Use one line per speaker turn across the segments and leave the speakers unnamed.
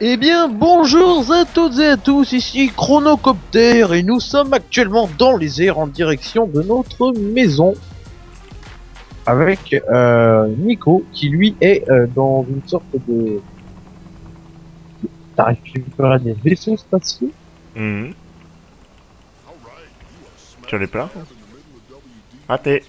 Eh bien, bonjour à toutes et à tous, ici Chronocopter et nous sommes actuellement dans les airs en direction de notre maison avec Nico qui lui est dans une sorte de... T'arrives à des vaisseaux spatiaux?
Tu en es plein? Raté.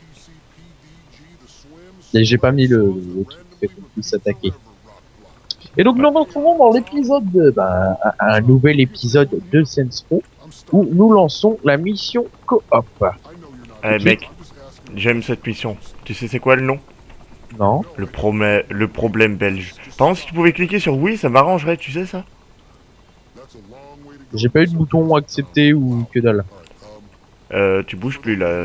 Et j'ai pas mis le truc qui fait qu'on puisse s'attaquer. Et donc nous nous retrouvons dans l'épisode, un nouvel épisode de Saints Row où nous lançons la mission coop.
Eh mec, j'aime cette mission. Tu sais c'est quoi le nom?
Non.
Le problème belge. Par contre, si tu pouvais cliquer sur oui, ça m'arrangerait, tu sais ça?
J'ai pas eu de bouton accepter ou que dalle.
Tu bouges plus là.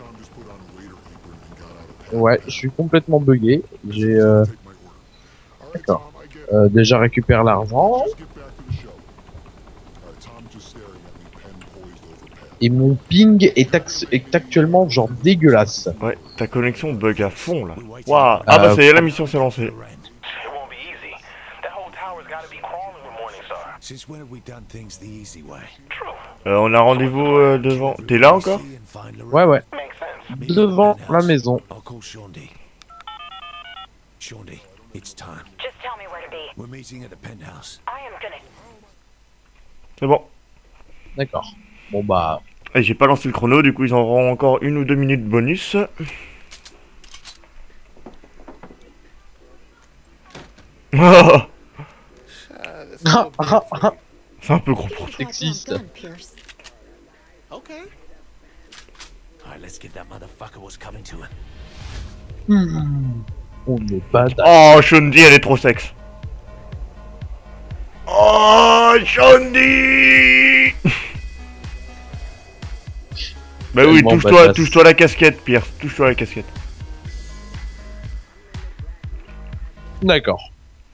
Ouais, je suis complètement bugué. J'ai d'accord. Déjà récupère l'argent. Et mon ping est actuellement genre dégueulasse.
Ouais, ta connexion bug à fond là. Waouh. Ah bah c'est la mission s'est lancée. On a rendez-vous devant. T'es là encore?
Ouais ouais. Devant la maison.
C'est bon.
D'accord. Bon bah.
Et j'ai pas lancé le chrono, du coup ils auront encore 1 ou 2 minutes bonus. C'est un peu gros pour toi.
Sexiste. On est pas d'accord.
Oh, Shondi, elle est trop sexe. Oh, Shondi. Bah oui, touche-toi la casquette, Pierre. Touche-toi la casquette.
D'accord.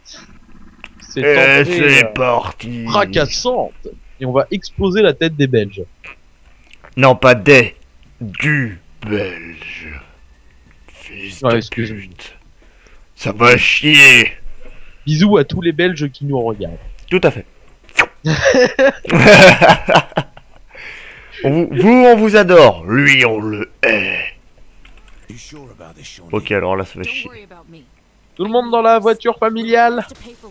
C'est parti.
Fracassante. Et on va exploser la tête des Belges.
Non, pas des. Du Belge. Fils de pute. Ça va chier.
Bisous à tous les Belges qui nous regardent.
Tout à fait. on vous adore. Lui, on le hait. Ok, alors là, ça va chier.
Tout le monde dans la voiture familiale.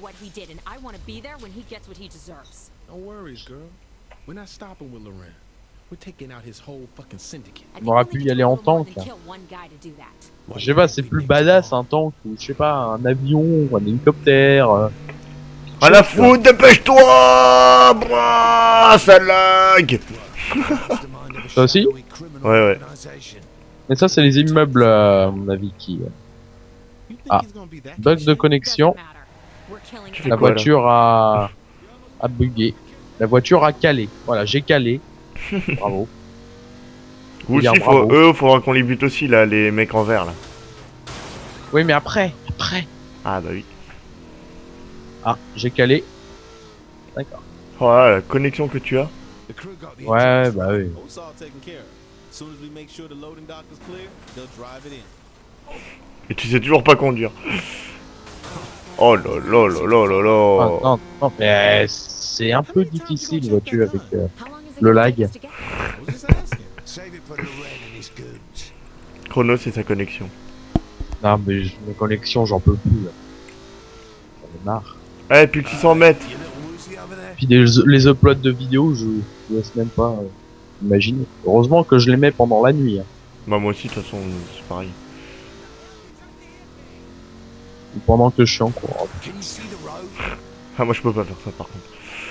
On aurait pu y aller en tank. Je sais pas, c'est plus badass un tank ou je sais pas, un avion ou un hélicoptère.
À la foutre, dépêche-toi! Bouah, ça lag!
Ça aussi?
Ouais.
Mais ça, c'est les immeubles, à mon avis, qui... Ah, bug de connexion. La voiture a bugué. La voiture a calé. Voilà, j'ai calé. Bravo.
Vous aussi, faudra qu'on les bute aussi, là, les mecs en vert, là.
Oui, mais après.
Ah, bah oui.
Ah, j'ai calé. D'accord.
Oh là, la connexion que tu as.
Ouais, bah oui.
Et tu sais toujours pas conduire. Oh là là là là là là.
Ah, non, mais c'est un peu difficile, vois-tu, avec le lag.
Chrono, c'est sa connexion.
Non, mais mes connexions, j'en peux plus, là. J'en ai marre.
Eh, plus de 600 mètres.
Puis les uploads de vidéos, je laisse même pas imaginer. Heureusement que je les mets pendant la nuit. Hein.
Bah moi aussi, de toute façon, c'est pareil.
Ou pendant que je suis en cours.
Ah, moi je peux pas faire ça par contre.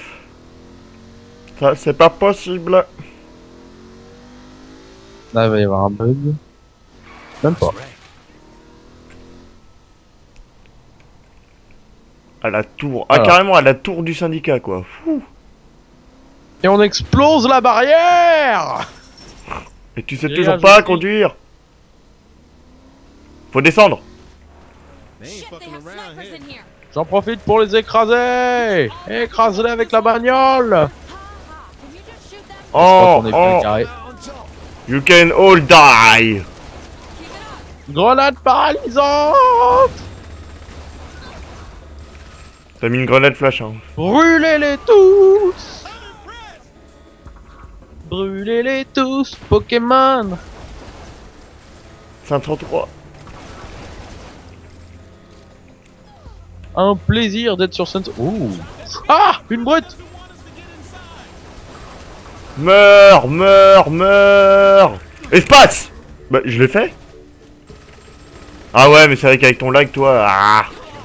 Ça, c'est pas possible.
Là, il va y avoir un bug. Même pas.
À la tour. Ah, carrément à la tour du syndicat, quoi. Fou.
Et on explose la barrière!
Et tu sais toujours pas conduire. Faut descendre.
J'en profite pour les écraser! Écrase-les avec la bagnole!
Oh, you can all die!
Grenade paralysante!
T'as mis une grenade flash, hein.
Brûlez-les tous! Brûlez-les tous, Pokémon!
533.
Un plaisir d'être sur Sunset. Ouh! Ah! Une brute!
Meurs, meurs, meurs. Espace. Bah, je l'ai fait. Ah ouais, mais c'est vrai qu'avec ton lag, toi... Ah.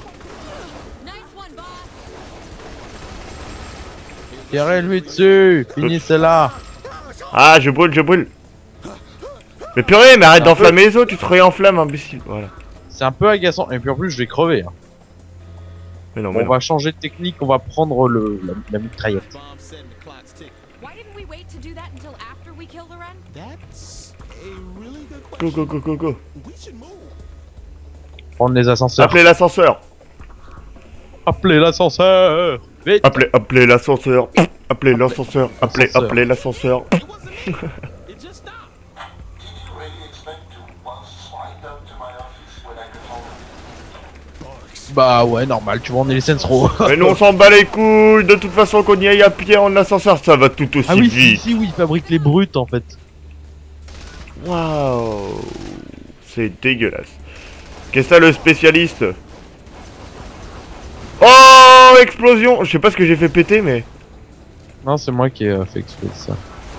Tirez-lui dessus! Finissez-la!
Ah, je brûle, je brûle. Mais purée, mais arrête d'enflammer les autres, tu te réenflammes, imbécile. Voilà.
C'est un peu agaçant. Et puis en plus, je vais crever. Hein.
Mais non,
On
mais non.
va changer de technique, on va prendre la mitraillette.
Go, go, go, go, go.
Prendre les ascenseurs.
Appelez l'ascenseur.
Appelez l'ascenseur! Vite!
Appelez l'ascenseur. Appelez l'ascenseur. Appelez l'ascenseur.
Bah ouais, normal, tu vois, on est les Sensro.
Mais nous on s'en bat les couilles. De toute façon, qu'on y aille à pied en ascenseur, ça va tout aussi
Ah oui, si,
vite.
si, oui, ils fabriquent les brutes en fait.
Waouh. C'est dégueulasse. Qu'est-ce que ça, le spécialiste? Oh, explosion. Je sais pas ce que j'ai fait péter, mais...
Non, c'est moi qui ai fait exploser ça.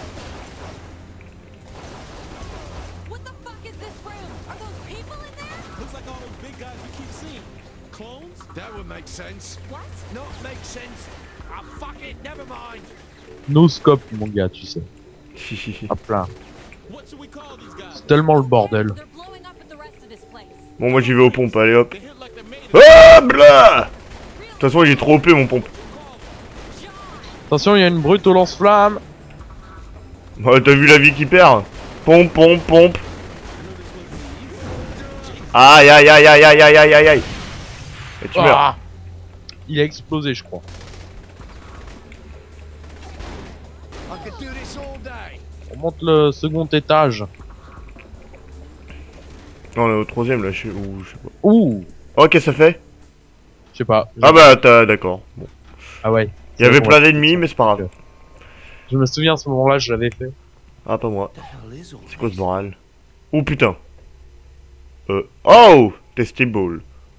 No scope, mon gars, tu sais. Hop là. C'est tellement le bordel.
Bon, moi j'y vais aux pompes, allez hop. Ah, blah. De toute façon, il est trop OP, mon pompe.
Attention, il y a une brute au lance-flamme.
Oh, t'as vu la vie qu'il perd? Pompe, pompe, pompe. Aïe, aïe, aïe, aïe, aïe, aïe, aïe, aïe, aïe. Et tu meurs.
Ah, il a explosé, je crois. On monte le second étage.
Non, on est au troisième là, je sais pas.
Ouh,
Oh, qu'est-ce que ça fait?
je sais pas.
Ah bah, t'as... D'accord. Bon.
Ah ouais.
Il y avait plein d'ennemis, mais c'est pas grave.
Je me souviens à ce moment-là, je l'avais fait.
Ah, pas moi. C'est quoi ce moral? Oh putain. Oh! Testable.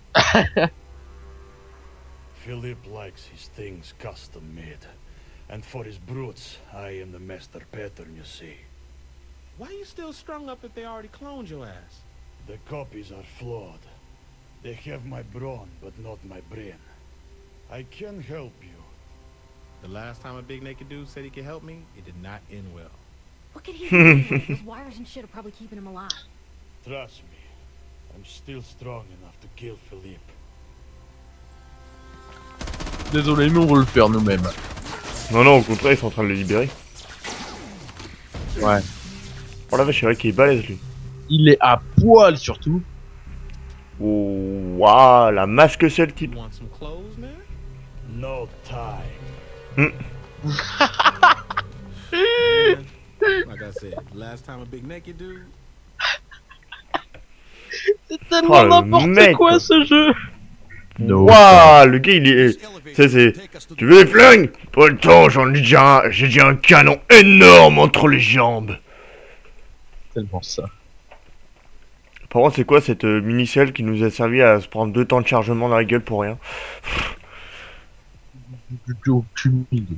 Philip likes his things custom made. And for his brutes, I am the master pattern, you see.
Why are you still strung up if they already cloned your ass?
The copies are flawed. They have my brawn, but not my brain. I can help you.
The last time a big naked dude said he could help me, it did not end well.
What could he do? Those wires and shit are probably keeping him alive.
Trust me, I'm still strong enough to kill Philippe.
Désolé, mais on va le faire nous-mêmes.
Non, non, au contraire, ils sont en train de le libérer.
Ouais.
Oh la vache, c'est vrai qu'il est balèze lui.
Il est à poil surtout.
Oh, waouh, la masse que c'est le type.
You want some clothes, man?
No time.
Like I said, last time a big naked dude.
C'est
Oh,
tellement
le
n'importe
mec,
quoi
quoi.
ce jeu.
Waouh, le gars il est... C'est... Tu veux des flingues? Pas le temps, j'ai déjà un canon énorme entre les jambes.
Tellement ça.
Par contre, c'est quoi cette mini-selle qui nous a servi à se prendre 2 temps de chargement dans la gueule pour rien?
J'ai aucune idée.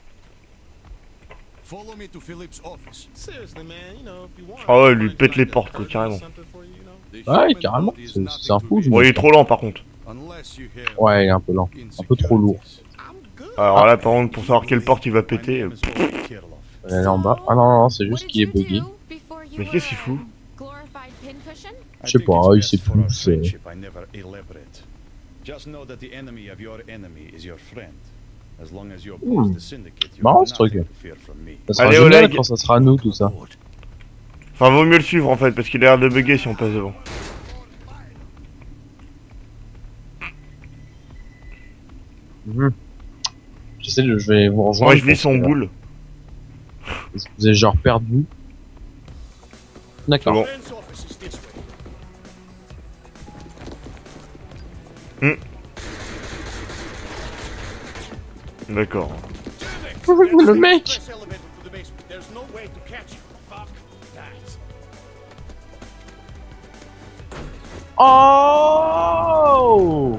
Follow me to Philip's office.
Seriously, man, you know, if you want.
Ah ouais, lui pète les portes, quoi, carrément.
Ouais, carrément. C'est un fou.
Bon, il est trop lent par contre.
Ouais, il est un peu lent. Un peu trop lourd.
Alors là, par contre, pour savoir quelle porte il va péter...
Elle est en bas. Ah non, non, c'est juste qu'il est bugué.
Mais qu'est-ce qu'il fout?
Je sais pas, il sait plus. C'est... Marrant ce truc. Ça sera
Allez,
génial
Oleg.
quand ça sera nous tout ça.
Enfin, vaut mieux le suivre en fait, parce qu'il a l'air de bugger si on passe devant.
Je vais vous rejoindre.
Moi, je vis son boule.
Vous avez genre perdu. D'accord.
Bon. D'accord.
Le mec. Oh!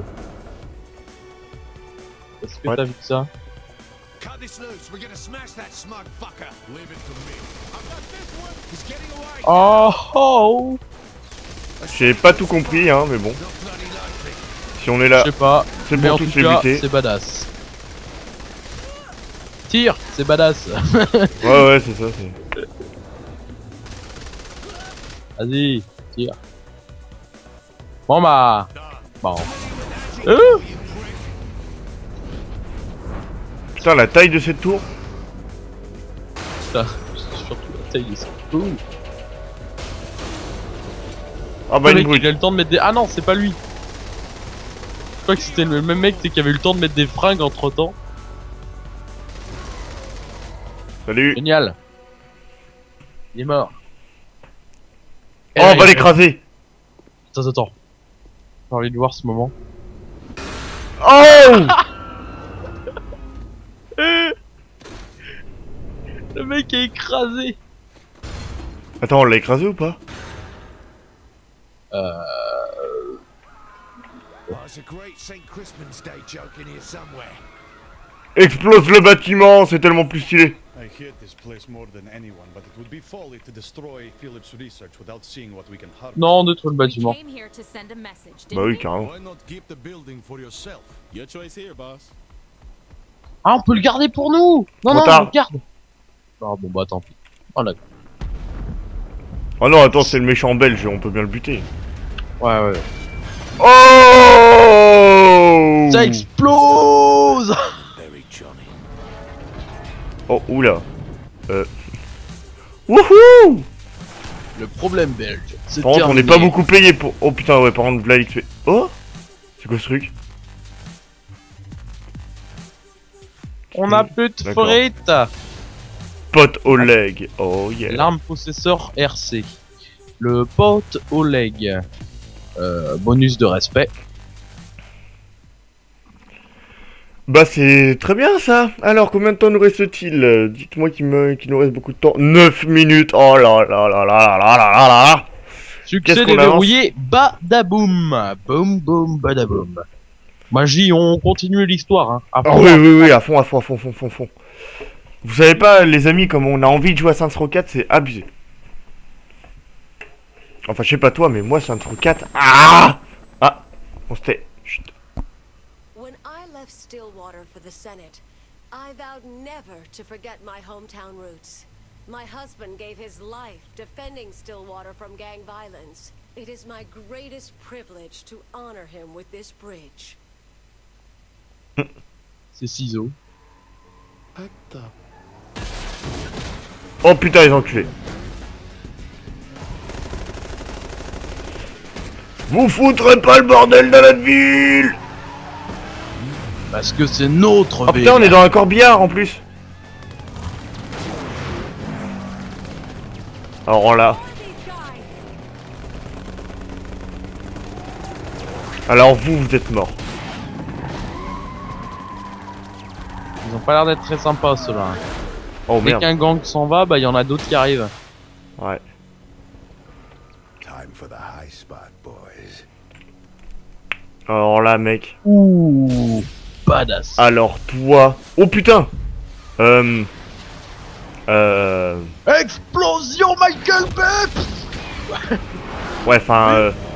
Est-ce que
What?
t'as vu ça?
Cut this loose. We're gonna smash that smug fucker. Leave it to me. I've got this one. He's getting away.
Oh! Oh!
J'ai pas tout compris, hein, mais bon.
Not bloody likely.
Si on est là,
Je sais pas.
c'est
Mais
pour
en
tous
tout
les
cas,
buter.
c'est badass. Tire, c'est badass.
Ouais, ouais, c'est ça. C'est...
Vas-y, tire. Bon bah. Bon.
Putain, la taille de cette tour.
Putain, surtout la taille de ça.
Ah bah
Le
une
mec,
brute.
il a le temps de mettre des. Ah non, c'est pas lui. Je crois que c'était le même mec qui avait eu le temps de mettre des fringues entre temps.
Salut.
Génial. Il est mort.
Oh, on va l'écraser.
Attends. J'ai envie de voir ce moment.
Oh.
Le mec est écrasé.
Attends, on l'a écrasé ou pas?
Oh, it's a great St. Crispin's Day joke in here somewhere.
Explose le bâtiment, c'est tellement plus stylé.
I hate this place more than anyone, but it would be folly to destroy Philip's research without seeing what we can harvest.
Non, on détruit le bâtiment.
Came here to send a message,
Bah
didn't
oui,
we?
carrément.
Why not keep the building for yourself?
Your choice here, boss.
Ah, on peut le garder pour nous. Non,
Trop
non,
tard.
on le garde. Ah bon bah tant pis. Oh là.
Oh non, attends, c'est le méchant belge, on peut bien le buter.
Ouais.
Oh.
Ça explose.
Very Johnny.
Oh, oula. Wouhou.
Le problème belge, c'est
Par contre, on n'est pas beaucoup payé pour... Oh putain, ouais, par contre, là, l'XP... Oh. C'est quoi ce truc?
On a plus de
D'accord.
frites.
Pote au leg. Oh yeah.
L'arme possesseur RC. Le pote au leg. Bonus de respect.
Bah c'est très bien ça. Alors combien de temps nous reste-t-il? Dites-moi qu'il nous reste beaucoup de temps. 9 minutes. Oh là là là là là là là là.
Succès
Qu'est-ce qu'on
déverrouillé. Badaboum. Boum boum badaboum. Magie, on continue l'histoire. Hein. À
Ah
fond.
oui, à fond. Vous savez pas les amis, comme on a envie de jouer à Saints Row 4, c'est abusé. Enfin je sais pas toi, mais moi Saints Row 4... Ah, on s'était... Chut.
When I left Stillwater for the Senate, I vowed never to forget my hometown roots. My husband gave his life defending Stillwater from gang violence. It is my greatest privilege to honor him with this bridge.
C'est ciseaux.
Oh putain les enculés. Vous foutrez pas le bordel dans notre ville.
Parce que c'est notre
Oh putain, on est dans un corbillard en plus. Alors là. Alors vous êtes morts.
Ils ont pas l'air d'être très sympas ceux-là. Hein.
Oh
Dès
merde.
qu'un gang s'en va, bah il y en a d'autres qui arrivent.
Ouais.
Time for the high spot, boys.
Alors là mec.
Ouh, badass.
Alors toi. Oh putain.
Explosion Michael Bay.
Ouais, enfin.